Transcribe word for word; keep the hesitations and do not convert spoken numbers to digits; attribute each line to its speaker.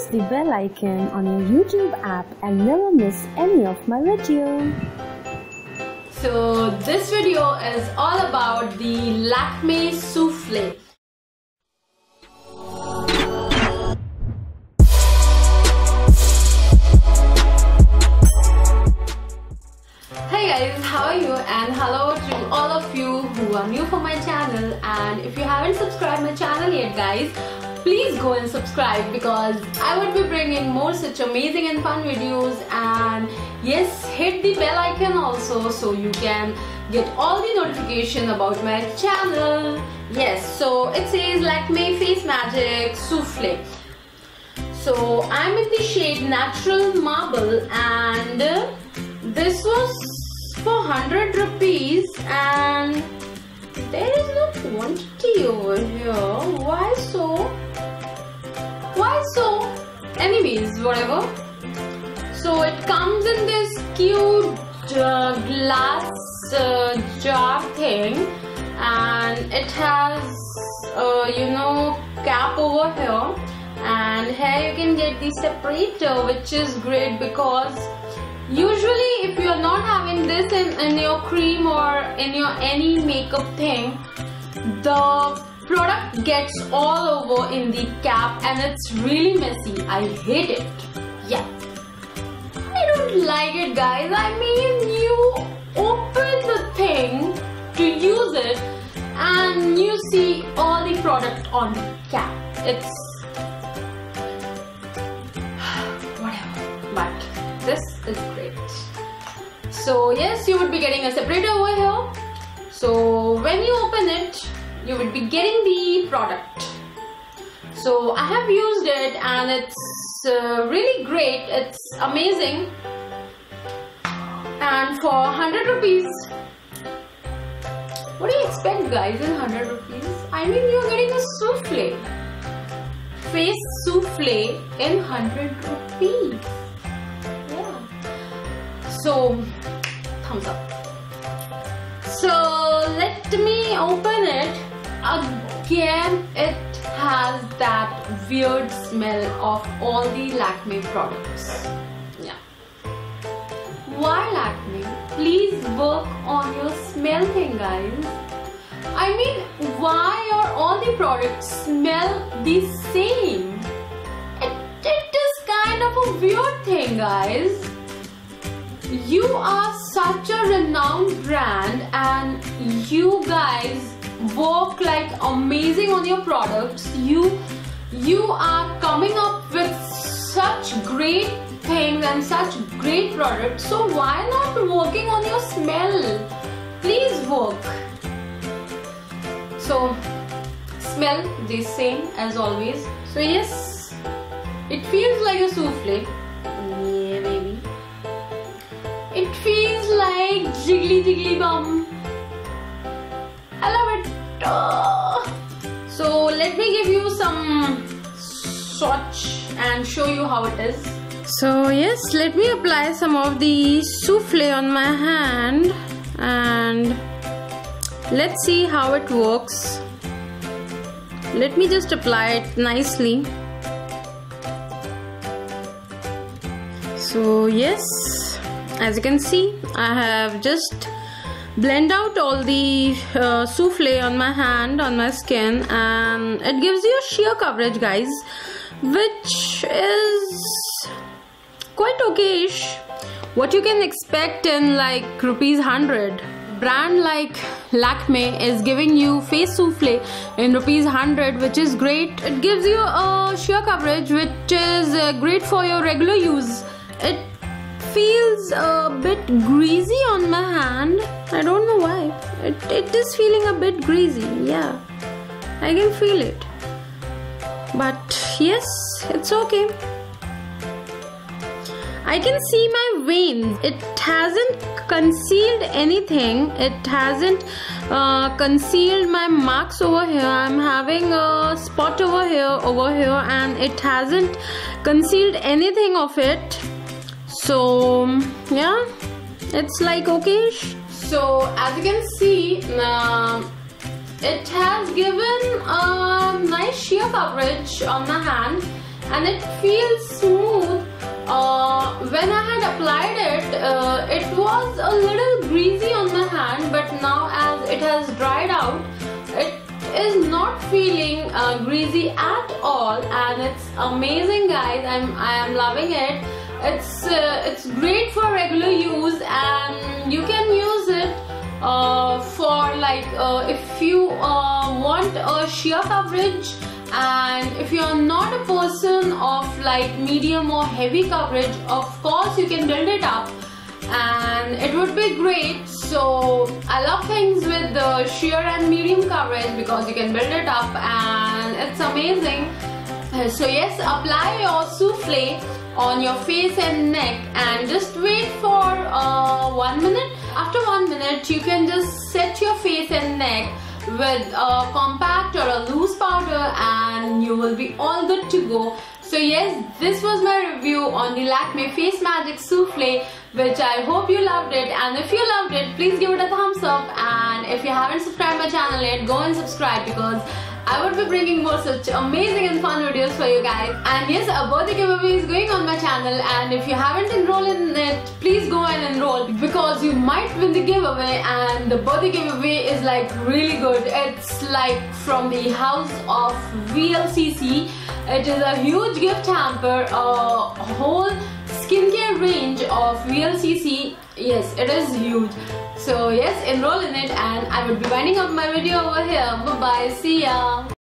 Speaker 1: press the bell icon on your YouTube app and never miss any of my video.
Speaker 2: So this video is all about the Lakme Souffle. Hey guys, how are you? And hello to all of you who are new for my channel, and if you haven't subscribed my channel yet guys, please go and subscribe because I would be bringing more such amazing and fun videos. And yes, hit the bell icon also so you can get all the notification about my channel. Yes, so it says Lakme Face Magic Souffle. So I'm in the shade Natural Marble, and this was for one hundred rupees, and there is no quantity over here. Why so? Why so? Anyways, whatever. So it comes in this cute uh, glass uh, jar thing, and it has uh, you know, cap over here, and here you can get the separator, which is great because usually if you are not having this in, in your cream or in your any makeup thing, the product gets all over in the cap and it's really messy. I hate it. Yeah, I don't like it guys. I mean, you open the thing to use it and you see all the product on the cap. It's whatever, but this is great. So yes, you would be getting a separator over here. So when you open it, you would be getting the product. So I have used it and it's uh, really great. It's amazing. And for one hundred rupees, what do you expect guys in one hundred rupees? I mean, you're getting a souffle. Face souffle in one hundred rupees. So, thumbs up. So, let me open it. Again, it has that weird smell of all the Lakme products. Yeah. Why Lakme? Please work on your smell thing, guys. I mean, why are all the products smell the same? It, it is kind of a weird thing, guys. You are such a renowned brand and you guys work like amazing on your products. You you are coming up with such great things and such great products. So why not working on your smell? Please work. So smell the same as always. So yes, it feels like a souffle. Yeah, maybe. It feels like jiggly jiggly bum. I love it. Oh. So let me give you some swatch and show you how it is. So yes, let me apply some of the souffle on my hand and let's see how it works. Let me just apply it nicely. So yes, as you can see, I have just blend out all the uh, souffle on my hand, on my skin, and it gives you a sheer coverage guys, which is quite okayish. What you can expect in like rupees one hundred. Brand like Lakme is giving you face souffle in rupees one hundred, which is great. It gives you a sheer coverage which is uh, great for your regular use. It feels a bit greasy on my hand. I don't know why. It, it is feeling a bit greasy. Yeah, I can feel it. But yes, it's okay. I can see my veins. It hasn't concealed anything. It hasn't uh, concealed my marks over here. I'm having a spot over here, over here, and it hasn't concealed anything of it. So yeah, it's like okayish. So as you can see, uh, it has given a nice sheer coverage on my hand, and it feels smooth. Uh, when I had applied it, uh, it was a little greasy on my hand, but now as it has dried out, it is not feeling uh, greasy at all, and it's amazing, guys. I'm I am loving it. It's uh, it's great for regular use, and you can use it uh, for like uh, if you uh, want a sheer coverage. And if you are not a person of like medium or heavy coverage, of course you can build it up and it would be great. So I love things with the sheer and medium coverage because you can build it up and it's amazing. So yes, apply your souffle on your face and neck and just wait for uh, one minute. After one minute you can just set your face and neck with a compact or a loose powder and you will be all good to go. So yes, this was my review on the Lakme Face Magic Souffle, which I hope you loved it, and if you loved it, please give it a thumbs up, and if you haven't subscribed my channel yet, go and subscribe because I would be bringing more such amazing and fun videos for you guys. And yes, a birthday giveaway is going on my channel, and if you haven't enrolled in it, please go and enroll because you might win the giveaway. And the birthday giveaway is like really good. It's like from the house of V L C C. It is a huge gift hamper, a whole skincare range of V L C C. Yes, it is huge. So yes, enroll in it, and I will be winding up my video over here. Bye bye, see ya.